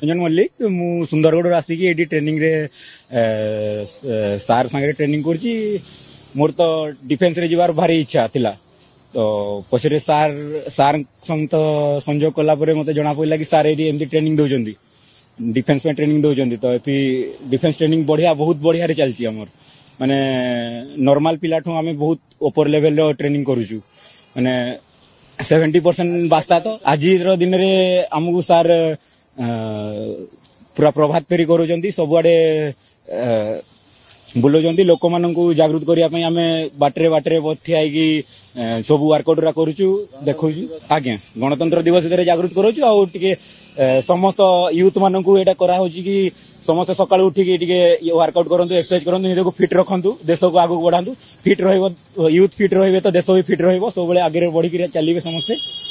रंजन मल्लिक मु सुंदरगढ़ आसिक ये ट्रेनिंग रे सार सांगे ट्रेनिंग कर मोर तो डिफेन्स रे जीवार भारी इच्छा थिला तो पछरे सार सार सहित संजोग कला मते जना पड़ला कि सार ये एमती ट्रेनिंग दौरान डिफेन्स में ट्रेनिंग दौरान तो डिफेन्स ट्रेनिंग बढ़िया बहुत बढ़िया रे चलची हमर माने नॉर्मल पिलाठू आम बहुत ऊपर लेवल रो ट्रेनिंग करूछु माने 70% बास्ता तो आज दिन रे आमको सार पूरा प्रभात फेरी करूछंती सबुआडे बुलाउछंती लोक माननकु जागृत करिया पई आमे बाटरे बाटरे ठिया कि सब वर्कआउट रा करूछु देखौछु आज्ञा गणतंत्र दिवस रे जागृत करूछु आ टिके समस्त यूथ माननकु एटा करा होची कि समस्त सकाळ उठी कि टिके वर्कआउट करंतु एक्सरसाइज करंतु निजको फिट रखंतु देश को आगु बढ़ांतु फिट रहइबो यूथ फिट रहइबे तो देश भी फिट रहइबो सब बेले आगे बढ़ी कि चलिबे समस्ते।